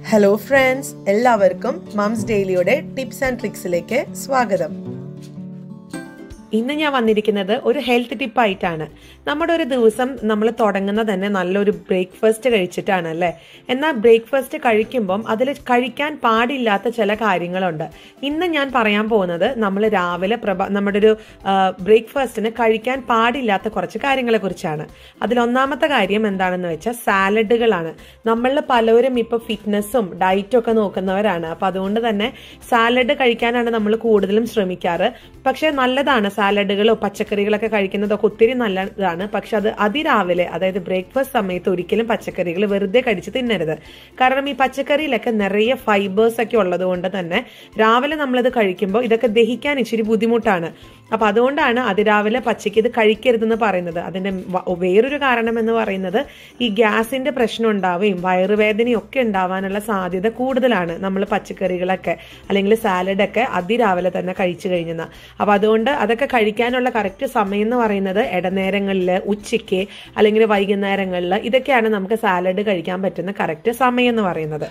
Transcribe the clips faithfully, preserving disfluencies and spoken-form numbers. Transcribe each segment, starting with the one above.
Hello friends, എല്ലാവർക്കും moms ഡെയിലിയുടെ tips and ട്രിക്സിലേക്ക് സ്വാഗതം. ഇന്ന് ഞാൻ വന്നിരിക്കുന്നത് ഒരു ഹെൽത്ത് ടിപ്പായിട്ടാണ്. നമ്മുടെ ഒരു ദിവസം നമ്മൾ തുടങ്ങുന്നത് തന്നെ നല്ലൊരു ബ്രേക്ക്ഫാസ്റ്റ് കഴിച്ചിട്ടാണ് അല്ലേ. എന്നാൽ ബ്രേക്ക്ഫാസ്റ്റ് കഴിക്കുമ്പം അതിൽ കഴിക്കാൻ പാടില്ലാത്ത ചില കാര്യങ്ങളുണ്ട്. ഇന്ന് ഞാൻ പറയാൻ പോകുന്നത് നമ്മൾ രാവിലെ പ്രഭ നമ്മുടെ ഒരു ബ്രേക്ക്ഫാസ്റ്റിന് കഴിക്കാൻ പാടില്ലാത്ത കുറച്ച് കാര്യങ്ങളെ കുറിച്ചാണ്. അതിലൊന്നാമത്തെ കാര്യം എന്താണെന്ന് വെച്ചാൽ സാലഡുകളാണ്. നമ്മളിൽ പലരും ഇപ്പോൾ ഫിറ്റ്നസ്സും ഡയറ്റും ഒക്കെ നോക്കുന്നവരാണ്. അപ്പം അതുകൊണ്ട് തന്നെ സാലഡ് കഴിക്കാനാണ് നമ്മൾ കൂടുതലും ശ്രമിക്കാറ്. പക്ഷെ നല്ലതാണ്, സാലഡുകളോ പച്ചക്കറികളൊക്കെ കഴിക്കുന്നതൊക്കെ ഒത്തിരി നല്ലതാണ്. പക്ഷെ അത് അതിരാവിലെ, അതായത് ബ്രേക്ക്ഫാസ്റ്റ് സമയത്ത് ഒരിക്കലും പച്ചക്കറികൾ വെറുതെ കടിച്ച് തിന്നരുത്. കാരണം ഈ പച്ചക്കറിയിലൊക്കെ നിറയെ ഫൈബേഴ്സ് ഒക്കെ ഉള്ളത് കൊണ്ട് തന്നെ രാവിലെ നമ്മളിത് കഴിക്കുമ്പോൾ ഇതൊക്കെ ദഹിക്കാൻ ഇച്ചിരി ബുദ്ധിമുട്ടാണ്. അപ്പൊ അതുകൊണ്ടാണ് അതിരാവിലെ പച്ചയ്ക്ക് ഇത് കഴിക്കരുതെന്ന് പറയുന്നത്. അതിന്റെ വേറൊരു കാരണം എന്ന് പറയുന്നത് ഈ ഗ്യാസിന്റെ പ്രശ്നം ഉണ്ടാവുകയും വയറുവേദനയും ഒക്കെ ഉണ്ടാവാനുള്ള സാധ്യത കൂടുതലാണ് നമ്മൾ പച്ചക്കറികളൊക്കെ അല്ലെങ്കിൽ സാലഡൊക്കെ അതിരാവിലെ തന്നെ കഴിച്ചു കഴിഞ്ഞാൽ. അപ്പൊ അതുകൊണ്ട് അതൊക്കെ കഴിക്കാനുള്ള കറക്റ്റ് സമയം എന്ന് പറയുന്നത് ഇടനേരങ്ങളിൽ, ഉച്ചയ്ക്ക് അല്ലെങ്കിൽ വൈകുന്നേരങ്ങളിൽ, ഇതൊക്കെയാണ് നമുക്ക് സാലഡ് കഴിക്കാൻ പറ്റുന്ന കറക്റ്റ് സമയം എന്ന് പറയുന്നത്.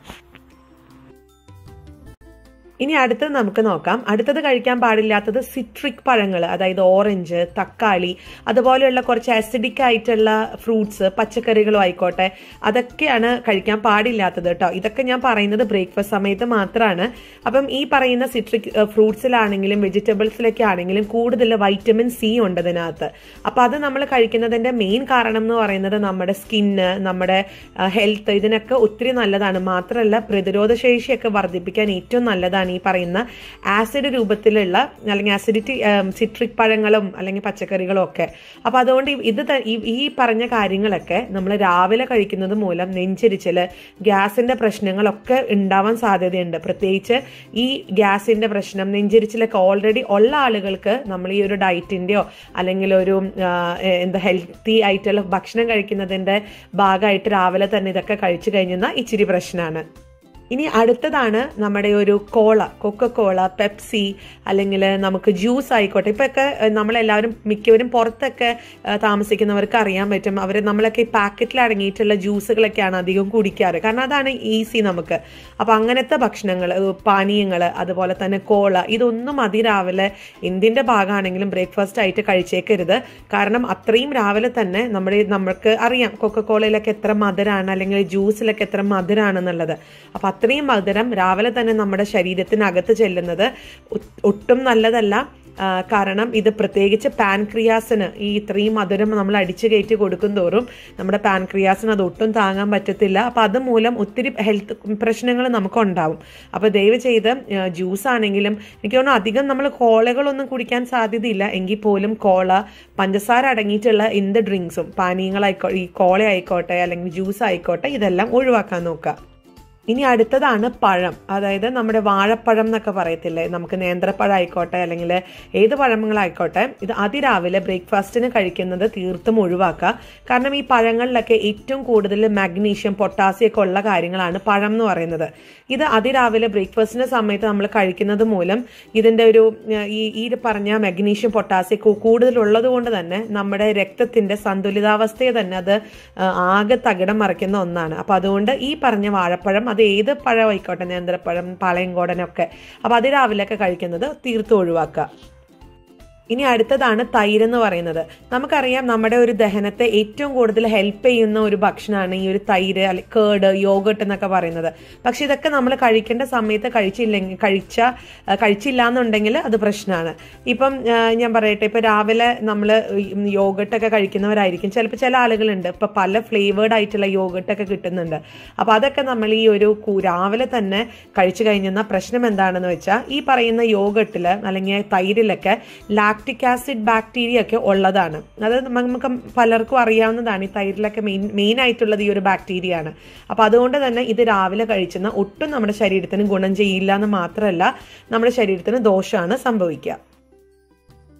ഇനി അടുത്തത് നമുക്ക് നോക്കാം. അടുത്തത് കഴിക്കാൻ പാടില്ലാത്തത് സിട്രിക് പഴങ്ങൾ, അതായത് ഓറഞ്ച്, തക്കാളി, അതുപോലെയുള്ള കുറച്ച് അസിഡിക് ആയിട്ടുള്ള ഫ്രൂട്ട്സ്, പച്ചക്കറികളും ആയിക്കോട്ടെ, അതൊക്കെയാണ് കഴിക്കാൻ പാടില്ലാത്തത് കേട്ടോ. ഇതൊക്കെ ഞാൻ പറയുന്നത് ബ്രേക്ക്ഫാസ്റ്റ് സമയത്ത് മാത്രമാണ്. അപ്പം ഈ പറയുന്ന സിട്രിക് ഫ്രൂട്ട്സിലാണെങ്കിലും വെജിറ്റബിൾസിലൊക്കെ ആണെങ്കിലും കൂടുതൽ വൈറ്റമിൻ സി ഉണ്ട് ഇതിനകത്ത്. അപ്പം അത് നമ്മൾ കഴിക്കുന്നതിന്റെ മെയിൻ കാരണം എന്ന് പറയുന്നത് നമ്മുടെ സ്കിന്ന്, നമ്മുടെ ഹെൽത്ത്, ഇതിനൊക്കെ ഒത്തിരി നല്ലതാണ്. മാത്രമല്ല പ്രതിരോധ ശേഷിയൊക്കെ വർദ്ധിപ്പിക്കാൻ ഏറ്റവും നല്ലതാണ് ഈ പറയുന്ന ആസിഡ് രൂപത്തിലുള്ള അല്ലെങ്കിൽ ആസിഡിറ്റി സിട്രിക് പഴങ്ങളും അല്ലെങ്കിൽ പച്ചക്കറികളും ഒക്കെ. അപ്പൊ അതുകൊണ്ട് ഇത് ഈ പറഞ്ഞ കാര്യങ്ങളൊക്കെ നമ്മൾ രാവിലെ കഴിക്കുന്നത് മൂലം നെഞ്ചരിച്ചില്, ഗ്യാസിന്റെ പ്രശ്നങ്ങളൊക്കെ ഉണ്ടാവാൻ സാധ്യതയുണ്ട്. പ്രത്യേകിച്ച് ഈ ഗ്യാസിന്റെ പ്രശ്നം, നെഞ്ചരിച്ചിലൊക്കെ ഓൾറെഡി ഉള്ള ആളുകൾക്ക് നമ്മൾ ഈ ഒരു ഡയറ്റിന്റെയോ അല്ലെങ്കിൽ ഒരു എന്താ ഹെൽത്തി ആയിട്ടുള്ള ഭക്ഷണം കഴിക്കുന്നതിന്റെ ഭാഗമായിട്ട് രാവിലെ തന്നെ ഇതൊക്കെ കഴിച്ചു കഴിഞ്ഞാൽ ഇച്ചിരി പ്രശ്നമാണ്. ഇനി അടുത്തതാണ് നമ്മുടെ ഒരു കോള, കൊക്കക്കോള, പെപ്സി, അല്ലെങ്കിൽ നമുക്ക് ജ്യൂസ് ആയിക്കോട്ടെ. ഇപ്പൊക്കെ നമ്മളെല്ലാവരും മിക്കവരും പുറത്തൊക്കെ താമസിക്കുന്നവർക്ക് അറിയാൻ പറ്റും. അവർ നമ്മളൊക്കെ ഈ പാക്കറ്റിൽ അടങ്ങിയിട്ടുള്ള ജ്യൂസുകളൊക്കെയാണ് അധികം കുടിക്കാറ്. കാരണം അതാണ് ഈസി നമുക്ക്. അപ്പൊ അങ്ങനത്തെ ഭക്ഷണങ്ങൾ, പാനീയങ്ങൾ, അതുപോലെ തന്നെ കോള, ഇതൊന്നും അതിരാവിലെ എന്തിന്റെ ഭാഗമാണെങ്കിലും ബ്രേക്ക്ഫാസ്റ്റ് ആയിട്ട് കഴിച്ചേക്കരുത്. കാരണം അത്രയും രാവിലെ തന്നെ നമ്മുടെ നമുക്ക് അറിയാം കൊക്കക്കോളയിലൊക്കെ എത്ര മധുരമാണ് അല്ലെങ്കിൽ ജ്യൂസിലൊക്കെ എത്ര മധുരമാണെന്നുള്ളത്. അപ്പൊ അത്രയും മധുരം രാവിലെ തന്നെ നമ്മുടെ ശരീരത്തിനകത്ത് ചെല്ലുന്നത് ഒട്ടും നല്ലതല്ല. കാരണം ഇത് പ്രത്യേകിച്ച് പാൻക്രിയാസിന് ഈ ഇത്രയും മധുരം നമ്മൾ അടിച്ചു കയറ്റി കൊടുക്കും തോറും നമ്മുടെ പാൻക്രിയാസിന് അത് ഒട്ടും താങ്ങാൻ പറ്റത്തില്ല. അപ്പൊ അതുമൂലം ഒത്തിരി ഹെൽത്ത് പ്രശ്നങ്ങൾ നമുക്ക് ഉണ്ടാവും. അപ്പൊ ദയവ് ചെയ്ത് ജ്യൂസ് ആണെങ്കിലും എനിക്ക് തോന്നുന്നു അധികം നമ്മൾ കോളകളൊന്നും കുടിക്കാൻ സാധ്യതയില്ല. എങ്കിൽ പോലും കോള, പഞ്ചസാര അടങ്ങിയിട്ടുള്ള എന്ത് ഡ്രിങ്ക്സും, പാനീയങ്ങളായിക്കോട്ടെ, ഈ കോള ആയിക്കോട്ടെ അല്ലെങ്കിൽ ജ്യൂസ് ആയിക്കോട്ടെ, ഇതെല്ലാം ഒഴിവാക്കാൻ നോക്കുക. ഇനി അടുത്തതാണ് പഴം, അതായത് നമ്മുടെ വാഴപ്പഴം എന്നൊക്കെ പറയത്തില്ലേ, നമുക്ക് നേന്ത്രപ്പഴം ആയിക്കോട്ടെ അല്ലെങ്കിൽ ഏത് പഴങ്ങളായിക്കോട്ടെ, ഇത് അതിരാവിലെ ബ്രേക്ക്ഫാസ്റ്റിന് കഴിക്കുന്നത് തീർത്തും ഒഴിവാക്കുക. കാരണം ഈ പഴങ്ങളിലൊക്കെ ഏറ്റവും കൂടുതൽ മാഗ്നീഷ്യം, പൊട്ടാസ്യം ഒക്കെ ഉള്ള കാര്യങ്ങളാണ് പഴം എന്ന് പറയുന്നത്. ഇത് അതിരാവിലെ ബ്രേക്ക്ഫാസ്റ്റിന്റെ സമയത്ത് നമ്മൾ കഴിക്കുന്നത് മൂലം ഇതിന്റെ ഒരു ഈ ഈ പറഞ്ഞ മാഗ്നീഷ്യം, പൊട്ടാസ്യം കൂടുതലുള്ളത് കൊണ്ട് തന്നെ നമ്മുടെ രക്തത്തിന്റെ സന്തുലിതാവസ്ഥയെ തന്നെ അത് ആകെ തകിടം മറിക്കുന്ന ഒന്നാണ്. അപ്പൊ അതുകൊണ്ട് ഈ പറഞ്ഞ വാഴപ്പഴം, അത് ഏത് പഴം ആയിക്കോട്ടെ, നേന്ത്രപ്പഴം, പാളയംകോടനൊക്കെ, അപ്പൊ അത് രാവിലെയൊക്കെ കഴിക്കുന്നത് തീർത്തും ഒഴിവാക്കുക. ഇനി അടുത്തതാണ് തൈര് എന്ന് പറയുന്നത്. നമുക്കറിയാം നമ്മുടെ ഒരു ദഹനത്തെ ഏറ്റവും കൂടുതൽ ഹെൽപ്പ് ചെയ്യുന്ന ഒരു ഭക്ഷണമാണ് ഈ ഒരു തൈര്, അല്ലെങ്കിൽ കേട്, യോഗട്ട് എന്നൊക്കെ പറയുന്നത്. പക്ഷെ ഇതൊക്കെ നമ്മൾ കഴിക്കേണ്ട സമയത്ത് കഴിച്ചില്ലെങ്കിൽ കഴിച്ച കഴിച്ചില്ല എന്നുണ്ടെങ്കിൽ അത് പ്രശ്നമാണ്. ഇപ്പം ഞാൻ പറയട്ടെ, ഇപ്പൊ രാവിലെ നമ്മൾ യോഗട്ടൊക്കെ കഴിക്കുന്നവരായിരിക്കും. ചിലപ്പോൾ ചില ആളുകളുണ്ട് ഇപ്പൊ പല ഫ്ലേവേർഡ് ആയിട്ടുള്ള യോഗട്ടൊക്കെ കിട്ടുന്നുണ്ട്. അപ്പൊ അതൊക്കെ നമ്മൾ ഈ ഒരു രാവിലെ തന്നെ കഴിച്ചു കഴിഞ്ഞാൽ പ്രശ്നം എന്താണെന്ന് വെച്ചാൽ ഈ പറയുന്ന യോഗട്ടില് അല്ലെങ്കിൽ തൈരിലൊക്കെ ലാക്റ്റിക് ആസിഡ് ബാക്ടീരിയ ഒക്കെ ഉള്ളതാണ്. അത് നമുക്ക് പലർക്കും അറിയാവുന്നതാണ്. ഈ തൈരിലൊക്കെ മെയിൻ മെയിൻ ആയിട്ടുള്ളത് ഈ ഒരു ബാക്ടീരിയ ആണ്. അപ്പൊ അതുകൊണ്ട് തന്നെ ഇത് രാവിലെ കഴിച്ചെന്ന ഒട്ടും നമ്മുടെ ശരീരത്തിന് ഗുണം ചെയ്യില്ല എന്ന് മാത്രമല്ല നമ്മുടെ ശരീരത്തിന് ദോഷമാണ് സംഭവിക്കുക.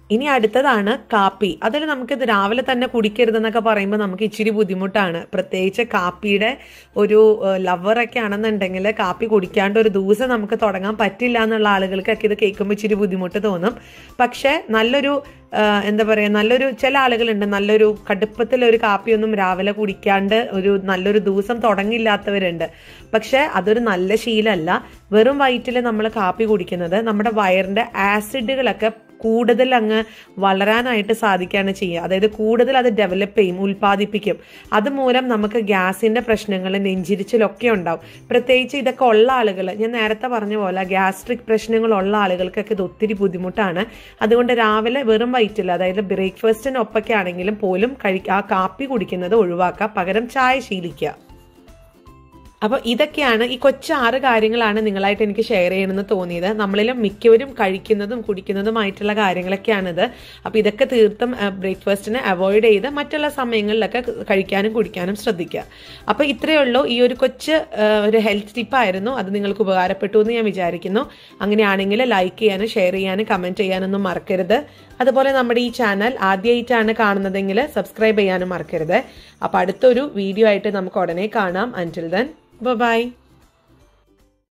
ഇനി അടുത്തതാണ് കാപ്പി. അതിൽ നമുക്കിത് രാവിലെ തന്നെ കുടിക്കരുതെന്നൊക്കെ പറയുമ്പോൾ നമുക്ക് ഇച്ചിരി ബുദ്ധിമുട്ടാണ്. പ്രത്യേകിച്ച് കാപ്പിയുടെ ഒരു ലവറൊക്കെ ആണെന്നുണ്ടെങ്കിൽ കാപ്പി കുടിക്കാണ്ട് ഒരു ദിവസം നമുക്ക് തുടങ്ങാൻ പറ്റില്ല എന്നുള്ള ആളുകൾക്കൊക്കെ ഇത് കേൾക്കുമ്പോൾ ഇച്ചിരി ബുദ്ധിമുട്ട് തോന്നും. പക്ഷേ നല്ലൊരു എന്താ പറയുക, നല്ലൊരു ചില ആളുകളുണ്ട് നല്ലൊരു കടുപ്പത്തിലൊരു കാപ്പിയൊന്നും രാവിലെ കുടിക്കാണ്ട് ഒരു നല്ലൊരു ദിവസം തുടങ്ങില്ലാത്തവരുണ്ട്. പക്ഷെ അതൊരു നല്ല ശീലമല്ല. വെറും വയറ്റിൽ നമ്മൾ കാപ്പി കുടിക്കുന്നത് നമ്മുടെ വയറിന്റെ ആസിഡുകളൊക്കെ കൂടുതൽ അങ്ങ് വളരാനായിട്ട് സാധിക്കുകയാണ് ചെയ്യുക. അതായത് കൂടുതൽ അത് ഡെവലപ്പ് ചെയ്യും, ഉൽപ്പാദിപ്പിക്കും. അതുമൂലം നമുക്ക് ഗ്യാസിന്റെ പ്രശ്നങ്ങൾ, നെഞ്ചിരിച്ചിലൊക്കെ ഉണ്ടാവും. പ്രത്യേകിച്ച് ഇതൊക്കെ ഉള്ള ആളുകൾ, ഞാൻ നേരത്തെ പറഞ്ഞ പോലെ ഗ്യാസ്ട്രിക് പ്രശ്നങ്ങളുള്ള ആളുകൾക്കൊക്കെ ഇത് ഒത്തിരി ബുദ്ധിമുട്ടാണ്. അതുകൊണ്ട് രാവിലെ വെറും വയറ്റിൽ, അതായത് ബ്രേക്ക്ഫാസ്റ്റിനൊപ്പൊക്കെ ആണെങ്കിലും പോലും കഴി ആ കാപ്പി കുടിക്കുന്നത് ഒഴിവാക്കുക, പകരം ചായ ശീലിക്കുക. അപ്പൊ ഇതൊക്കെയാണ് ഈ കൊച്ചു ആറ് കാര്യങ്ങളാണ് നിങ്ങളായിട്ട് എനിക്ക് ഷെയർ ചെയ്യണമെന്ന് തോന്നിയത്. നമ്മളിലും മിക്കവരും കഴിക്കുന്നതും കുടിക്കുന്നതുമായിട്ടുള്ള കാര്യങ്ങളൊക്കെയാണിത്. അപ്പൊ ഇതൊക്കെ തീർത്തും ബ്രേക്ക്ഫാസ്റ്റിനെ അവോയ്ഡ് ചെയ്ത് മറ്റുള്ള സമയങ്ങളിലൊക്കെ കഴിക്കാനും കുടിക്കാനും ശ്രദ്ധിക്കുക. അപ്പൊ ഇത്രയേ ഉള്ളൂ. ഈ ഒരു കൊച്ച് ഒരു ഹെൽത്ത് ടിപ്പായിരുന്നു. അത് നിങ്ങൾക്ക് ഉപകാരപ്പെട്ടു എന്ന് ഞാൻ വിചാരിക്കുന്നു. അങ്ങനെയാണെങ്കിൽ ലൈക്ക് ചെയ്യാനും ഷെയർ ചെയ്യാനും കമന്റ് ചെയ്യാനൊന്നും മറക്കരുത്. അതുപോലെ നമ്മുടെ ഈ ചാനൽ ആദ്യമായിട്ടാണ് കാണുന്നതെങ്കിൽ സബ്സ്ക്രൈബ് ചെയ്യാനും മറക്കരുത്. അപ്പൊ അടുത്തൊരു വീഡിയോ ആയിട്ട് നമുക്ക് ഉടനെ കാണാം. Until then, by.